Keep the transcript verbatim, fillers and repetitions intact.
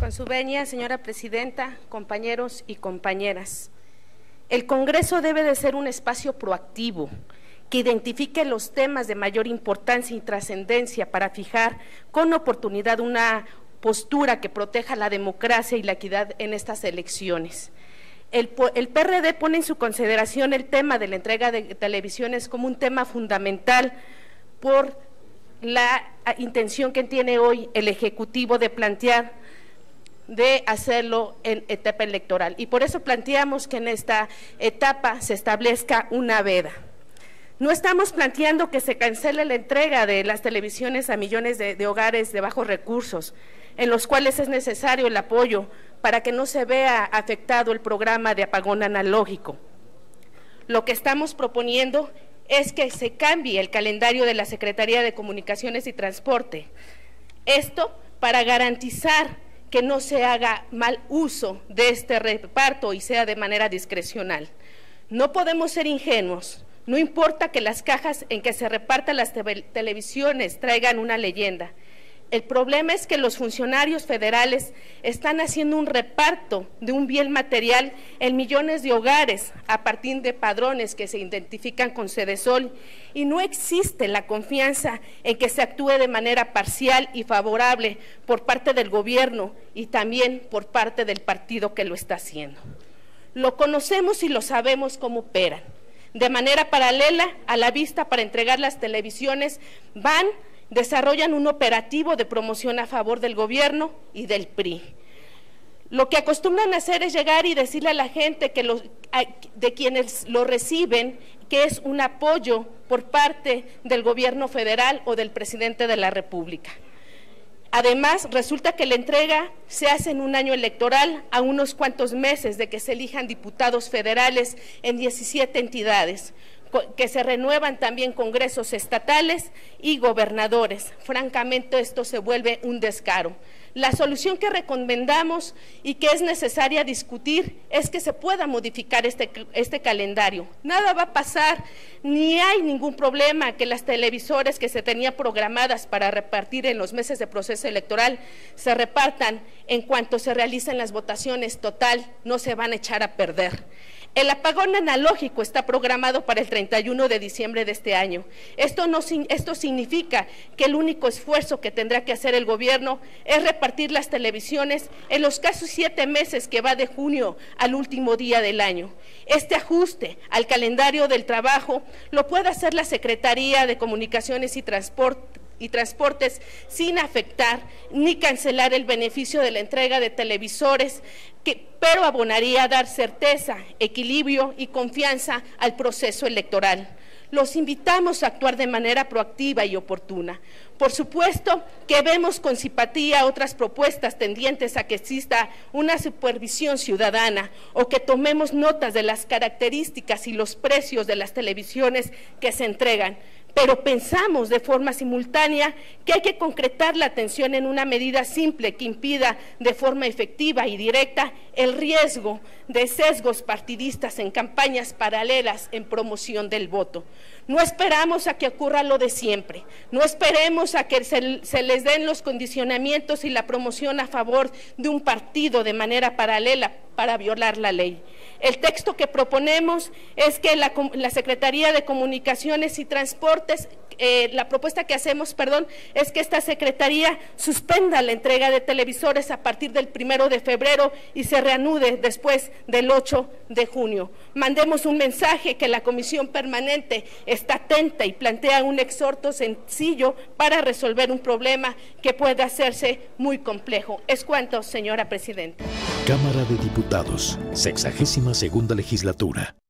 Con su venia, señora presidenta, compañeros y compañeras, el Congreso debe de ser un espacio proactivo que identifique los temas de mayor importancia y trascendencia para fijar con oportunidad una postura que proteja la democracia y la equidad en estas elecciones. El, el P R D pone en su consideración el tema de la entrega de televisiones como un tema fundamental por la intención que tiene hoy el Ejecutivo de plantear de hacerlo en etapa electoral, y por eso planteamos que en esta etapa se establezca una veda. No estamos planteando que se cancele la entrega de las televisiones a millones de, de hogares de bajos recursos, en los cuales es necesario el apoyo para que no se vea afectado el programa de apagón analógico. Lo que estamos proponiendo es que se cambie el calendario de la Secretaría de Comunicaciones y Transporte. Esto para garantizar que no se haga mal uso de este reparto y sea de manera discrecional. No podemos ser ingenuos, no importa que las cajas en que se repartan las te televisiones traigan una leyenda. El problema es que los funcionarios federales están haciendo un reparto de un bien material en millones de hogares a partir de padrones que se identifican con Sedesol, y no existe la confianza en que se actúe de manera parcial y favorable por parte del gobierno y también por parte del partido que lo está haciendo. Lo conocemos y lo sabemos cómo operan. De manera paralela a la vista para entregar las televisiones van desarrollan un operativo de promoción a favor del gobierno y del P R I. Lo que acostumbran a hacer es llegar y decirle a la gente que los, de quienes lo reciben que es un apoyo por parte del gobierno federal o del presidente de la República. Además, resulta que la entrega se hace en un año electoral, a unos cuantos meses de que se elijan diputados federales en diecisiete entidades, que se renuevan también congresos estatales y gobernadores. Francamente, esto se vuelve un descaro. La solución que recomendamos y que es necesaria discutir es que se pueda modificar este, este calendario. Nada va a pasar, ni hay ningún problema que las televisores que se tenían programadas para repartir en los meses de proceso electoral se repartan en cuanto se realicen las votaciones. Total, no se van a echar a perder. El apagón analógico está programado para el treinta y uno de diciembre de este año. Esto, no, esto significa que el único esfuerzo que tendrá que hacer el gobierno es repartir las televisiones en los casi siete meses que va de junio al último día del año. Este ajuste al calendario del trabajo lo puede hacer la Secretaría de Comunicaciones y Transporte y Transportes sin afectar ni cancelar el beneficio de la entrega de televisores, que, pero abonaría a dar certeza, equilibrio y confianza al proceso electoral. Los invitamos a actuar de manera proactiva y oportuna. Por supuesto que vemos con simpatía otras propuestas tendientes a que exista una supervisión ciudadana o que tomemos notas de las características y los precios de las televisiones que se entregan, pero pensamos de forma simultánea que hay que concretar la atención en una medida simple que impida de forma efectiva y directa el riesgo de sesgos partidistas en campañas paralelas en promoción del voto. No esperamos a que ocurra lo de siempre, no esperemos a que se, se les den los condicionamientos y la promoción a favor de un partido de manera paralela para violar la ley. El texto que proponemos es que la, la Secretaría de Comunicaciones y Transportes, eh, la propuesta que hacemos, perdón, es que esta Secretaría suspenda la entrega de televisores a partir del primero de febrero y se reanude después del ocho de junio. Mandemos un mensaje que la Comisión Permanente está atenta y plantea un exhorto sencillo para resolver un problema que puede hacerse muy complejo. Es cuanto, señora presidenta. Cámara de Diputados, sexagésima segunda legislatura.